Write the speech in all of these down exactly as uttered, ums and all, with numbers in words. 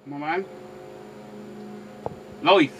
Moment. Läuft.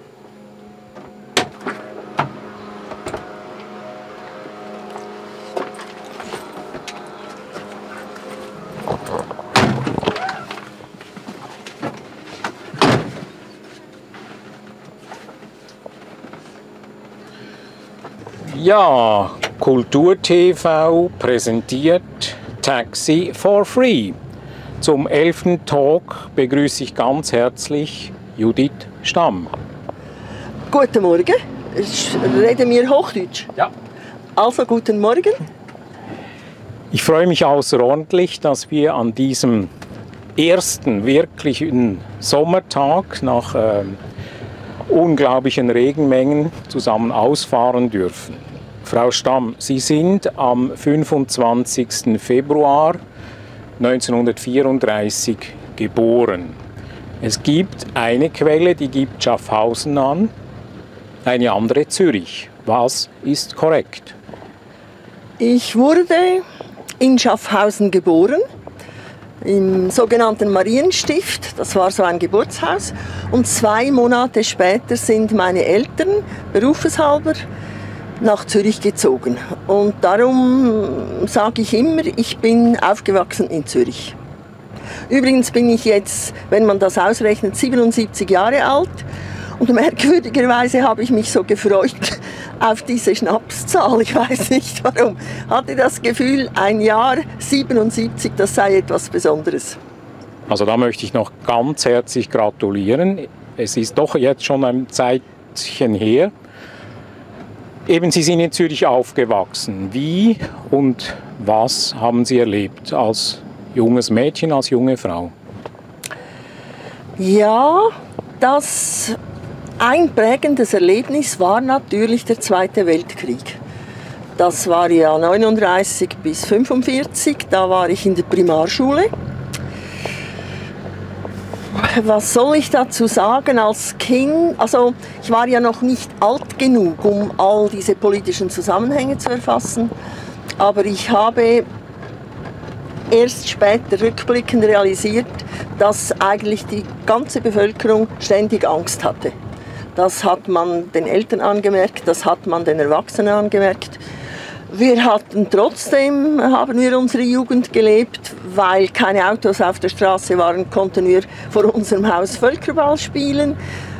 Ja, Kultur T V präsentiert Taxi for Free. Zum elften Talk begrüße ich ganz herzlich Judith Stamm. Guten Morgen. Reden wir Hochdeutsch? Ja. Also, guten Morgen. Ich freue mich außerordentlich, dass wir an diesem ersten wirklichen Sommertag nach äh, unglaublichen Regenmengen zusammen ausfahren dürfen. Frau Stamm, Sie sind am fünfundzwanzigsten Februar neunzehnhundertvierunddreißig geboren. Es gibt eine Quelle, die gibt Schaffhausen an, eine andere Zürich. Was ist korrekt? Ich wurde in Schaffhausen geboren, im sogenannten Marienstift. Das war so ein Geburtshaus. Und zwei Monate später sind meine Eltern berufshalber nach Zürich gezogen. Und darum sage ich immer, ich bin aufgewachsen in Zürich. Übrigens bin ich jetzt, wenn man das ausrechnet, siebenundsiebzig Jahre alt. Und merkwürdigerweise habe ich mich so gefreut auf diese Schnapszahl. Ich weiß nicht warum. Hatte das Gefühl, ein Jahr siebenundsiebzig, das sei etwas Besonderes. Also da möchte ich noch ganz herzlich gratulieren. Es ist doch jetzt schon ein Zeitchen her. Eben, Sie sind in Zürich aufgewachsen. Wie und was haben Sie erlebt als junges Mädchen, als junge Frau? Ja, das ein prägendes Erlebnis war natürlich der Zweite Weltkrieg. Das war ja neununddreißig bis fünfundvierzig, da war ich in der Primarschule. Was soll ich dazu sagen als Kind? Also ich war ja noch nicht alt genug, um all diese politischen Zusammenhänge zu erfassen, aber ich habe erst später rückblickend realisiert, dass eigentlich die ganze Bevölkerung ständig Angst hatte. Das hat man den Eltern angemerkt, das hat man den Erwachsenen angemerkt. Wir hatten trotzdem, haben wir unsere Jugend gelebt, weil keine Autos auf der Straße waren, konnten wir vor unserem Haus Völkerball spielen.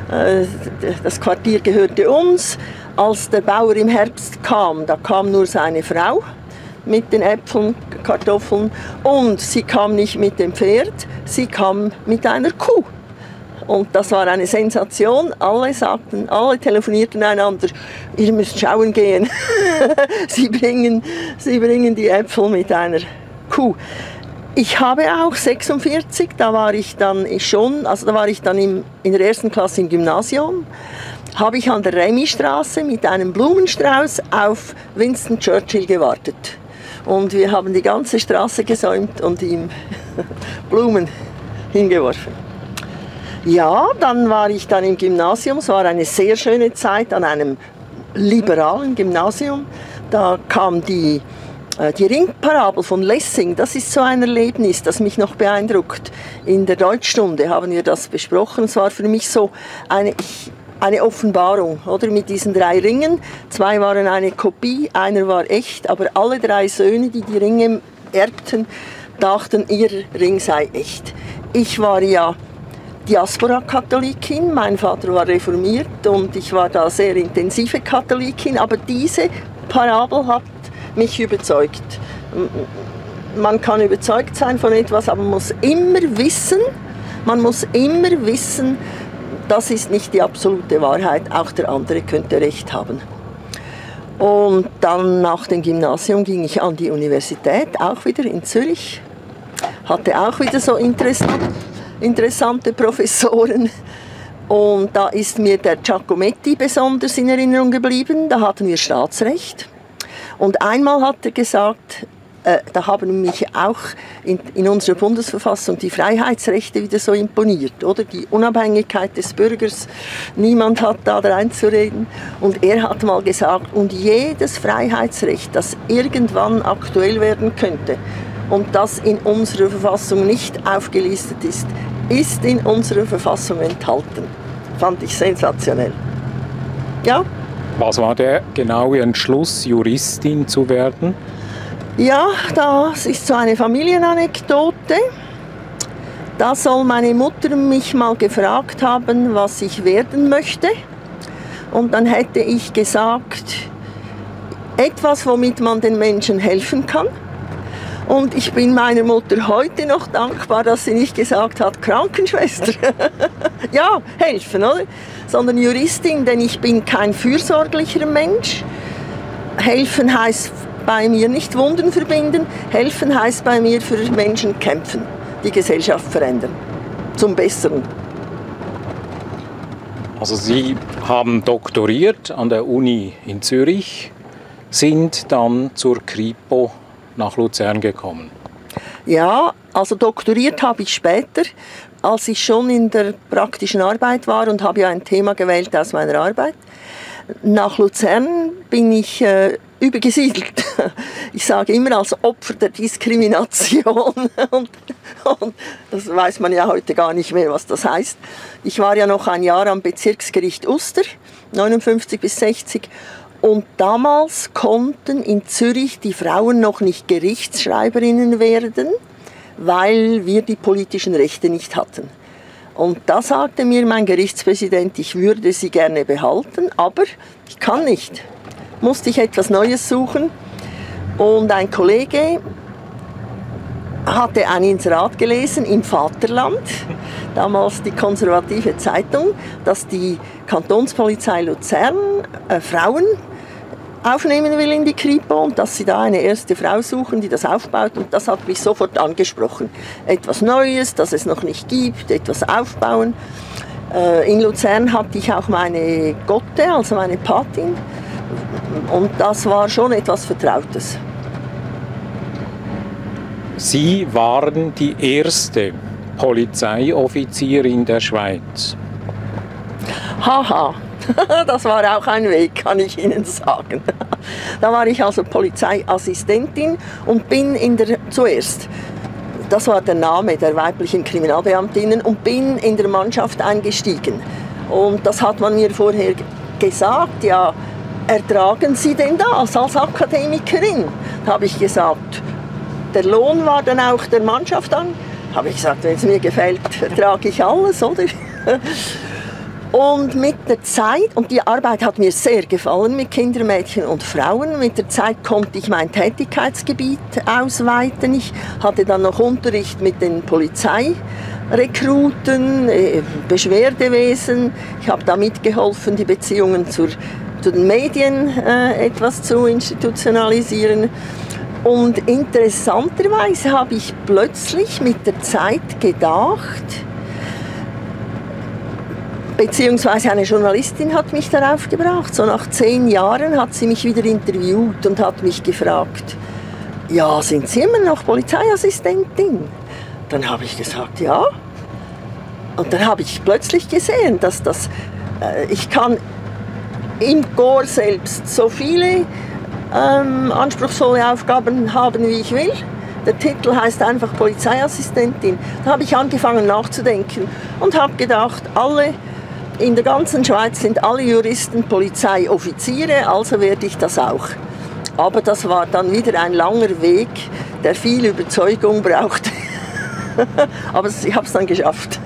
Das Quartier gehörte uns. Als der Bauer im Herbst kam, da kam nur seine Frau mit den Äpfeln, Kartoffeln und sie kam nicht mit dem Pferd, sie kam mit einer Kuh. Und das war eine Sensation. Alle sagten, alle telefonierten einander, ihr müsst schauen gehen. sie, bringen, sie bringen die Äpfel mit einer Kuh. Ich habe auch sechsundvierzig, da war ich dann schon, also da war ich dann im, in der ersten Klasse im Gymnasium, habe ich an der Remy-Straße mit einem Blumenstrauß auf Winston Churchill gewartet. Und wir haben die ganze Straße gesäumt und ihm Blumen hingeworfen. Ja, dann war ich dann im Gymnasium. Es war eine sehr schöne Zeit an einem liberalen Gymnasium. Da kam die, äh, die Ringparabel von Lessing. Das ist so ein Erlebnis, das mich noch beeindruckt. In der Deutschstunde haben wir das besprochen. Es war für mich so eine, eine Offenbarung, oder? Mit diesen drei Ringen. Zwei waren eine Kopie, einer war echt. Aber alle drei Söhne, die die Ringe erbten, dachten, ihr Ring sei echt. Ich war ja Diaspora-Katholikin, mein Vater war reformiert und ich war da sehr intensive Katholikin, aber diese Parabel hat mich überzeugt. Man kann überzeugt sein von etwas, aber man muss immer wissen, man muss immer wissen, das ist nicht die absolute Wahrheit, auch der andere könnte recht haben. Und dann nach dem Gymnasium ging ich an die Universität, auch wieder in Zürich, hatte auch wieder so interessant interessante Professoren. Und da ist mir der Giacometti besonders in Erinnerung geblieben. Da hatten wir Staatsrecht. Und einmal hat er gesagt, äh, da haben mich auch in, in unserer Bundesverfassung die Freiheitsrechte wieder so imponiert, oder? Die Unabhängigkeit des Bürgers, niemand hat da reinzureden. Und er hat mal gesagt, und jedes Freiheitsrecht, das irgendwann aktuell werden könnte, und das in unserer Verfassung nicht aufgelistet ist, ist in unserer Verfassung enthalten. Fand ich sensationell. Ja. Was war der genaue Entschluss, Juristin zu werden? Ja, das ist so eine Familienanekdote. Da soll meine Mutter mich mal gefragt haben, was ich werden möchte. Und dann hätte ich gesagt, etwas, womit man den Menschen helfen kann. Und ich bin meiner Mutter heute noch dankbar, dass sie nicht gesagt hat, Krankenschwester. Ja, helfen, oder? Sondern Juristin, denn ich bin kein fürsorglicher Mensch. Helfen heißt bei mir nicht Wunden verbinden. Helfen heißt bei mir für Menschen kämpfen, die Gesellschaft verändern. Zum Besseren. Also Sie haben doktoriert an der Uni in Zürich, sind dann zur Kripo nach Luzern gekommen. Ja, also doktoriert habe ich später, als ich schon in der praktischen Arbeit war und habe ja ein Thema gewählt aus meiner Arbeit. Nach Luzern bin ich äh, übergesiedelt. Ich sage immer als Opfer der Diskrimination. Und, und das weiß man ja heute gar nicht mehr, was das heißt. Ich war ja noch ein Jahr am Bezirksgericht Uster, neunundfünfzig bis sechzig. Und damals konnten in Zürich die Frauen noch nicht Gerichtsschreiberinnen werden, weil wir die politischen Rechte nicht hatten. Und da sagte mir mein Gerichtspräsident, ich würde sie gerne behalten, aber ich kann nicht. Musste ich etwas Neues suchen. Und ein Kollege hatte ein Inserat gelesen im Vaterland, damals die konservative Zeitung, dass die Kantonspolizei Luzern äh, Frauen aufnehmen will in die Kripo und dass sie da eine erste Frau suchen, die das aufbaut. Und das hat mich sofort angesprochen. Etwas Neues, das es noch nicht gibt, etwas aufbauen. Äh, in Luzern hatte ich auch meine Gotte, also meine Patin. Und das war schon etwas Vertrautes. Sie waren die erste Polizeioffizierin der Schweiz. Haha, das war auch ein Weg, kann ich Ihnen sagen. Da war ich also Polizeiassistentin und bin in der, zuerst, das war der Name der weiblichen Kriminalbeamtinnen, und bin in der Mannschaft eingestiegen. Und das hat man mir vorher gesagt, ja, ertragen Sie denn das als Akademikerin? Da habe ich gesagt, der Lohn war dann auch der Mannschaft an. Habe ich gesagt, wenn es mir gefällt, ertrage ich alles, oder? Und mit der Zeit, und die Arbeit hat mir sehr gefallen mit Kindern, Mädchen und Frauen, mit der Zeit konnte ich mein Tätigkeitsgebiet ausweiten. Ich hatte dann noch Unterricht mit den Polizeirekruten, Beschwerdewesen. Ich habe da mitgeholfen, die Beziehungen zur, zu den Medien äh, etwas zu institutionalisieren. Und interessanterweise habe ich plötzlich mit der Zeit gedacht, beziehungsweise eine Journalistin hat mich darauf gebracht, so nach zehn Jahren hat sie mich wieder interviewt und hat mich gefragt, ja, sind Sie immer noch Polizeiassistentin? Dann habe ich gesagt, ja. Und dann habe ich plötzlich gesehen, dass das, äh, ich kann im Korps selbst so viele Ähm, anspruchsvolle Aufgaben haben, wie ich will. Der Titel heißt einfach Polizeiassistentin. Da habe ich angefangen nachzudenken und habe gedacht, alle in der ganzen Schweiz sind alle Juristen Polizeioffiziere, also werde ich das auch. Aber das war dann wieder ein langer Weg, der viel Überzeugung brauchte. Aber ich habe es dann geschafft.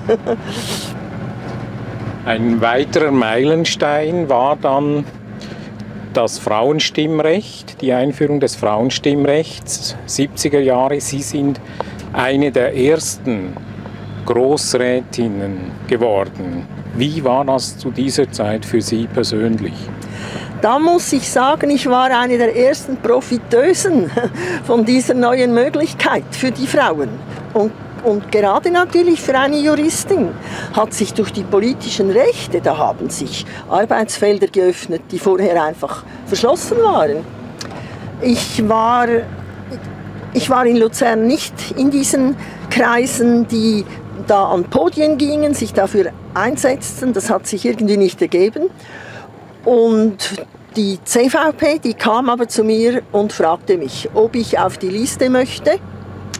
Ein weiterer Meilenstein war dann das Frauenstimmrecht, die Einführung des Frauenstimmrechts, siebziger Jahre. Sie sind eine der ersten Grossrätinnen geworden. Wie war das zu dieser Zeit für Sie persönlich? Da muss ich sagen, ich war eine der ersten Profiteusen von dieser neuen Möglichkeit für die Frauen. Und Und gerade natürlich für eine Juristin hat sich durch die politischen Rechte, da haben sich Arbeitsfelder geöffnet, die vorher einfach verschlossen waren. Ich war, ich war in Luzern nicht in diesen Kreisen, die da an Podien gingen, sich dafür einsetzten. Das hat sich irgendwie nicht ergeben. Und die C V P, die kam aber zu mir und fragte mich, ob ich auf die Liste möchte.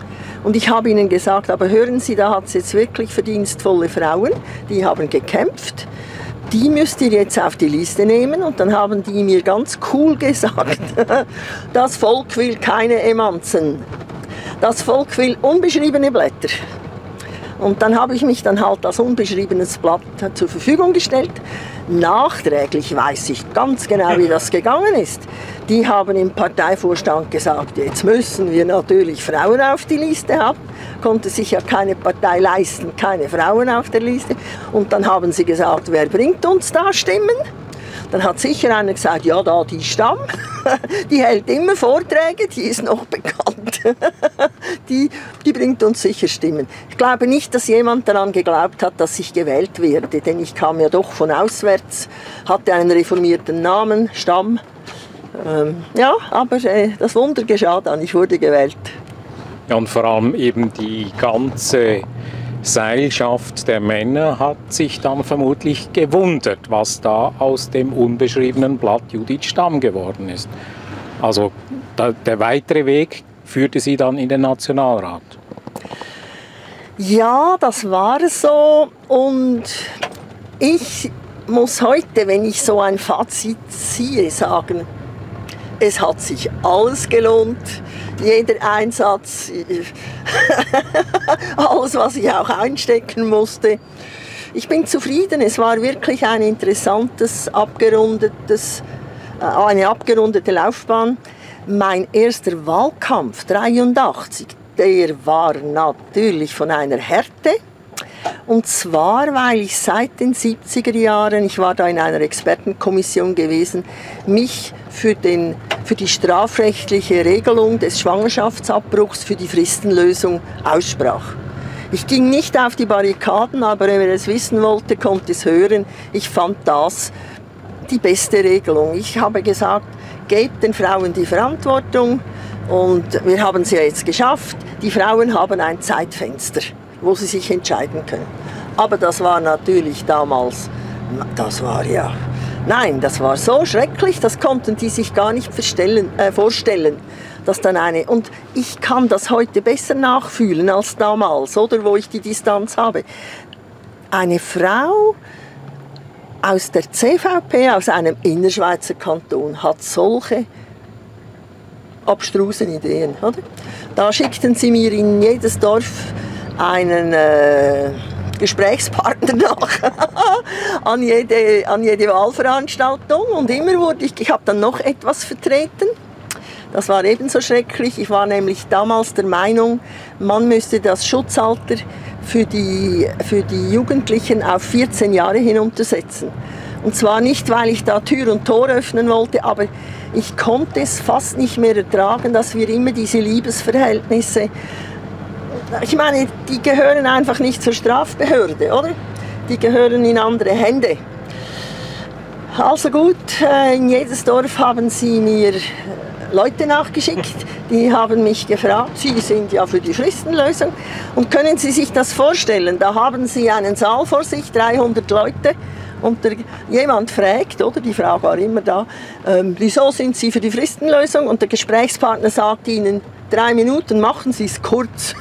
Und ich habe ihnen gesagt, aber hören Sie, da hat es jetzt wirklich verdienstvolle Frauen, die haben gekämpft. Die müsst ihr jetzt auf die Liste nehmen. Und dann haben die mir ganz cool gesagt, das Volk will keine Emanzen. Das Volk will unbeschriebene Blätter. Und dann habe ich mich dann halt als unbeschriebenes Blatt zur Verfügung gestellt. Nachträglich weiß ich ganz genau, wie das gegangen ist. Die haben im Parteivorstand gesagt, jetzt müssen wir natürlich Frauen auf die Liste haben. Konnte sich ja keine Partei leisten, keine Frauen auf der Liste. Und dann haben sie gesagt, wer bringt uns da Stimmen? Dann hat sicher einer gesagt, ja, da die Stamm, die hält immer Vorträge, die ist noch bekannt. die, die bringt uns sicher Stimmen. Ich glaube nicht, dass jemand daran geglaubt hat, dass ich gewählt werde, denn ich kam ja doch von auswärts, hatte einen reformierten Namen, Stamm. Ähm, ja, aber äh, das Wunder geschah dann, ich wurde gewählt. Ja, und vor allem eben die ganze Seilschaft der Männer hat sich dann vermutlich gewundert, was da aus dem unbeschriebenen Blatt Judith Stamm geworden ist. Also da, der weitere Weg führte sie dann in den Nationalrat. Ja, das war so. Und ich muss heute, wenn ich so ein Fazit ziehe, sagen, es hat sich alles gelohnt. Jeder Einsatz, alles, was ich auch einstecken musste. Ich bin zufrieden, es war wirklich ein interessantes, abgerundetes, eine abgerundete Laufbahn. Mein erster Wahlkampf, dreiundachtzig, der war natürlich von einer Härte. Und zwar, weil ich seit den siebziger Jahren, ich war da in einer Expertenkommission gewesen, mich für, den, für die strafrechtliche Regelung des Schwangerschaftsabbruchs, für die Fristenlösung aussprach. Ich ging nicht auf die Barrikaden, aber wenn er es wissen wollte, konnte es hören. Ich fand das die beste Regelung. Ich habe gesagt, gebt den Frauen die Verantwortung und wir haben es ja jetzt geschafft. Die Frauen haben ein Zeitfenster, wo sie sich entscheiden können. Aber das war natürlich damals, das war ja, nein, das war so schrecklich, das konnten die sich gar nicht verstellen, äh, vorstellen. Dass dann eine, und ich kann das heute besser nachfühlen als damals, oder, wo ich die Distanz habe. Eine Frau aus der C V P, aus einem Innerschweizer Kanton, hat solche abstrusen Ideen, oder? Da schickten sie mir in jedes Dorf einen äh, Gesprächspartner nach an, jede, an jede Wahlveranstaltung und immer wurde ich, ich habe dann noch etwas vertreten. Das war ebenso schrecklich. Ich war nämlich damals der Meinung, man müsste das Schutzalter für die, für die Jugendlichen auf vierzehn Jahre hinuntersetzen. Und zwar nicht, weil ich da Tür und Tor öffnen wollte, aber ich konnte es fast nicht mehr ertragen, dass wir immer diese Liebesverhältnisse, ich meine, die gehören einfach nicht zur Strafbehörde, oder? Die gehören in andere Hände. Also gut, in jedes Dorf haben sie mir Leute nachgeschickt, die haben mich gefragt, Sie sind ja für die Fristenlösung und können Sie sich das vorstellen, da haben Sie einen Saal vor sich, dreihundert Leute und der, jemand fragt, oder die Frau war immer da, ähm, wieso sind Sie für die Fristenlösung und der Gesprächspartner sagt Ihnen, drei Minuten, machen Sie es kurz.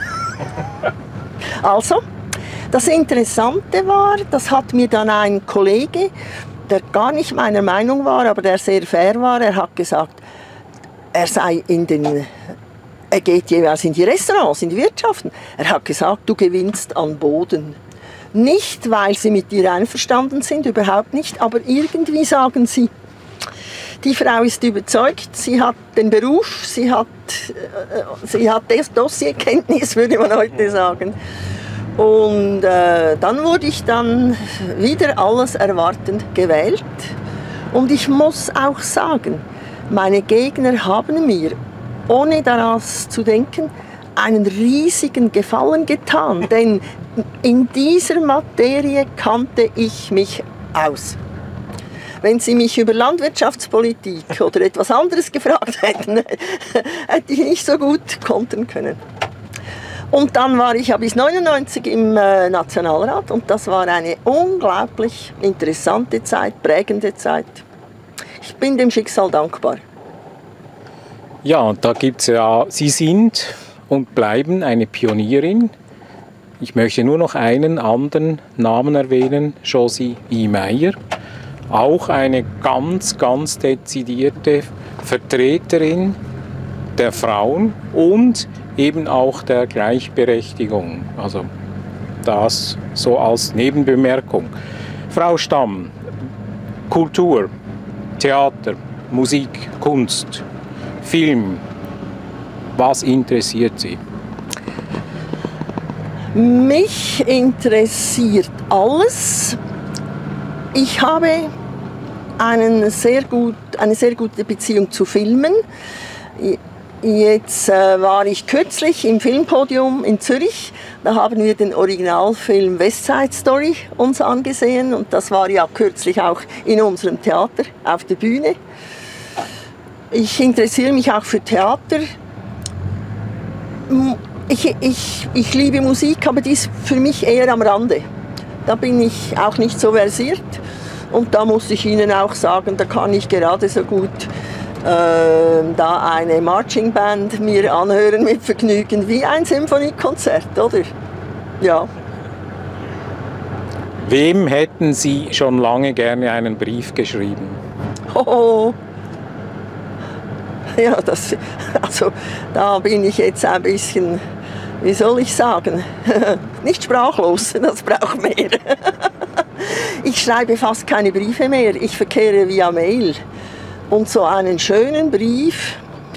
Also, das Interessante war, das hat mir dann ein Kollege, der gar nicht meiner Meinung war, aber der sehr fair war, er hat gesagt, er sei in den, er geht jeweils in die Restaurants, in die Wirtschaften. Er hat gesagt, du gewinnst an Boden. Nicht, weil sie mit dir einverstanden sind, überhaupt nicht, aber irgendwie sagen sie, die Frau ist überzeugt, sie hat den Beruf, sie hat, äh, sie hat Dossierkenntnis, würde man heute sagen. Und äh, dann wurde ich dann wieder alles erwartend gewählt. Und ich muss auch sagen, meine Gegner haben mir, ohne daran zu denken, einen riesigen Gefallen getan, denn in dieser Materie kannte ich mich aus. Wenn Sie mich über Landwirtschaftspolitik oder etwas anderes gefragt hätten, hätte ich nicht so gut kontern können. Und dann war ich ja bis neunundneunzig im äh, Nationalrat und das war eine unglaublich interessante Zeit, prägende Zeit. Ich bin dem Schicksal dankbar. Ja, und da gibt es ja, Sie sind und bleiben eine Pionierin. Ich möchte nur noch einen anderen Namen erwähnen, Josie E. Meyer. Auch eine ganz, ganz dezidierte Vertreterin der Frauen und eben auch der Gleichberechtigung. Also das so als Nebenbemerkung. Frau Stamm, Kultur, Theater, Musik, Kunst, Film, was interessiert Sie? Mich interessiert alles. Ich habe einen sehr gut, eine sehr gute Beziehung zu Filmen. Jetzt äh, war ich kürzlich im Filmpodium in Zürich. Da haben wir den Originalfilm West Side Story uns angesehen. Und das war ja kürzlich auch in unserem Theater auf der Bühne. Ich interessiere mich auch für Theater. Ich, ich, ich liebe Musik, aber die ist für mich eher am Rande. Da bin ich auch nicht so versiert. Und da muss ich Ihnen auch sagen, da kann ich gerade so gut äh, da eine Marching Band mir anhören mit Vergnügen wie ein Symphoniekonzert, oder? Ja. Wem hätten Sie schon lange gerne einen Brief geschrieben? Oh, ja, das, also da bin ich jetzt ein bisschen, wie soll ich sagen, nicht sprachlos, das braucht mehr. Ich schreibe fast keine Briefe mehr, ich verkehre via Mail. Und so einen schönen Brief,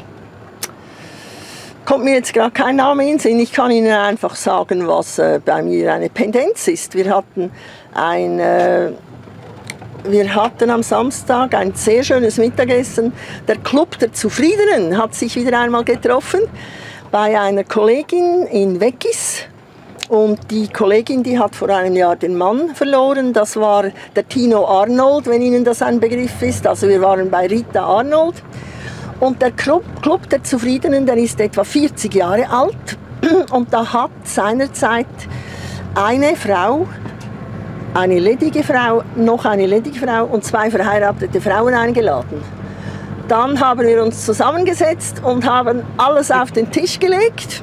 kommt mir jetzt gerade kein Name in den Sinn. Ich kann Ihnen einfach sagen, was äh, bei mir eine Pendenz ist. Wir hatten, ein, äh, wir hatten am Samstag ein sehr schönes Mittagessen. Der Club der Zufriedenen hat sich wieder einmal getroffen bei einer Kollegin in Weggis. Und die Kollegin, die hat vor einem Jahr den Mann verloren. Das war der Tino Arnold, wenn Ihnen das ein Begriff ist. Also wir waren bei Rita Arnold. Und der Club, Club der Zufriedenen, der ist etwa vierzig Jahre alt. Und da hat seinerzeit eine Frau, eine ledige Frau, noch eine ledige Frau und zwei verheiratete Frauen eingeladen. Dann haben wir uns zusammengesetzt und haben alles auf den Tisch gelegt.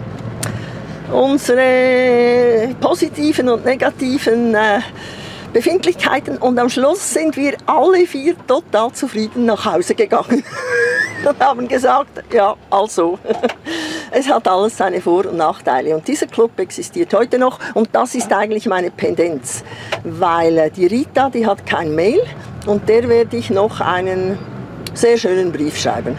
Unsere positiven und negativen äh, Befindlichkeiten und am Schluss sind wir alle vier total zufrieden nach Hause gegangen und haben gesagt, ja, also, es hat alles seine Vor- und Nachteile und dieser Club existiert heute noch und das ist eigentlich meine Pendenz, weil äh, die Rita, die hat kein Mail und der werde ich noch einen sehr schönen Brief schreiben.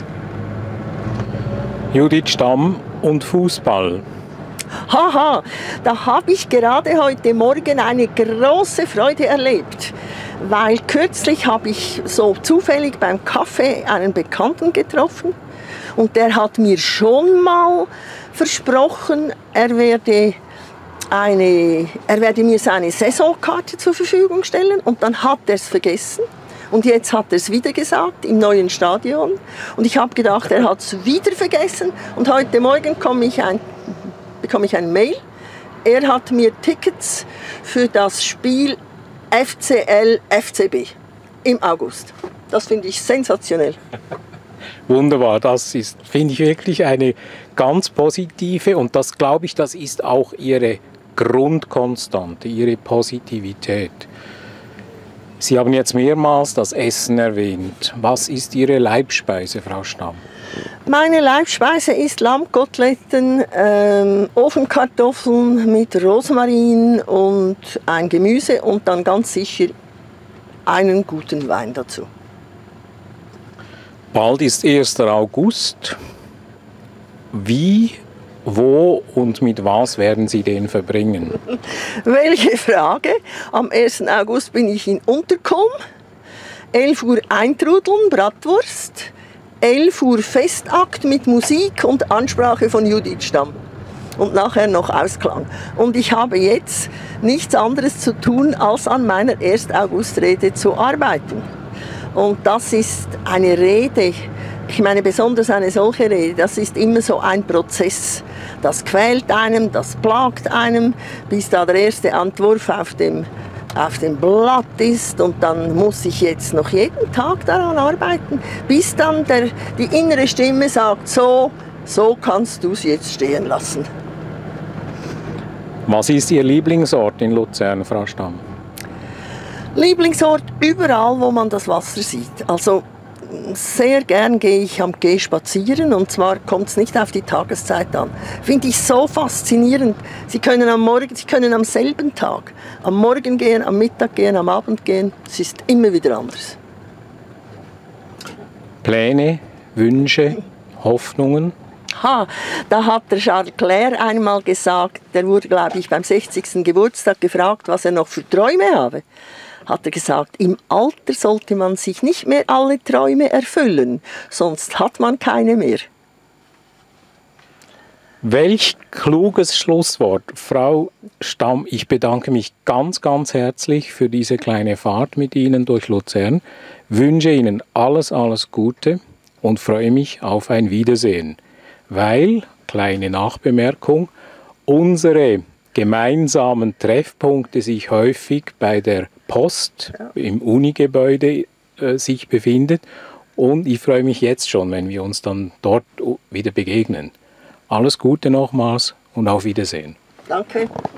Judith Stamm und Fußball. Haha, da habe ich gerade heute Morgen eine große Freude erlebt, weil kürzlich habe ich so zufällig beim Kaffee einen Bekannten getroffen und der hat mir schon mal versprochen, er werde, eine, er werde mir seine Saisonkarte zur Verfügung stellen und dann hat er es vergessen. Und jetzt hat er es wieder gesagt, im neuen Stadion. Und ich habe gedacht, er hat es wieder vergessen. Und heute Morgen komme ich ein bekomme ich ein Mail. Er hat mir Tickets für das Spiel F C L F C B im August. Das finde ich sensationell. Wunderbar, das ist, finde ich, wirklich eine ganz positive und das, glaube ich, das ist auch Ihre Grundkonstante, Ihre Positivität. Sie haben jetzt mehrmals das Essen erwähnt. Was ist Ihre Leibspeise, Frau Stamm? Meine Leibspeise ist Lammkoteletten, ähm, Ofenkartoffeln mit Rosmarin und ein Gemüse und dann ganz sicher einen guten Wein dazu. Bald ist erster August. Wie, wo und mit was werden Sie den verbringen? Welche Frage? Am ersten August bin ich in Unterkolm. elf Uhr eintrudeln, Bratwurst. elf Uhr Festakt mit Musik und Ansprache von Judith Stamm. Und nachher noch Ausklang. Und ich habe jetzt nichts anderes zu tun, als an meiner ersten August-Rede zu arbeiten. Und das ist eine Rede, ich meine besonders eine solche Rede, das ist immer so ein Prozess. Das quält einem, das plagt einem, bis da der erste Entwurf auf dem auf dem Blatt ist und dann muss ich jetzt noch jeden Tag daran arbeiten, bis dann der, die innere Stimme sagt, so, so kannst du es jetzt stehen lassen. Was ist Ihr Lieblingsort in Luzern, Frau Stamm? Lieblingsort überall, wo man das Wasser sieht. Also sehr gern gehe ich am Quai spazieren, und zwar kommt es nicht auf die Tageszeit an. Finde ich so faszinierend. Sie können am Morgen, Sie können am selben Tag, am Morgen gehen, am Mittag gehen, am Abend gehen. Es ist immer wieder anders. Pläne, Wünsche, Hoffnungen? Ha, da hat der Charles Leclerc einmal gesagt, der wurde, glaube ich, beim sechzigsten Geburtstag gefragt, was er noch für Träume habe. Hat er gesagt, im Alter sollte man sich nicht mehr alle Träume erfüllen, sonst hat man keine mehr. Welch kluges Schlusswort. Frau Stamm, ich bedanke mich ganz, ganz herzlich für diese kleine Fahrt mit Ihnen durch Luzern, wünsche Ihnen alles, alles Gute und freue mich auf ein Wiedersehen. Weil, kleine Nachbemerkung, unsere gemeinsamen Treffpunkte sich häufig bei der Post im Unigebäude äh, sich befindet, und ich freue mich jetzt schon, wenn wir uns dann dort wieder begegnen. Alles Gute nochmals und auf Wiedersehen. Danke.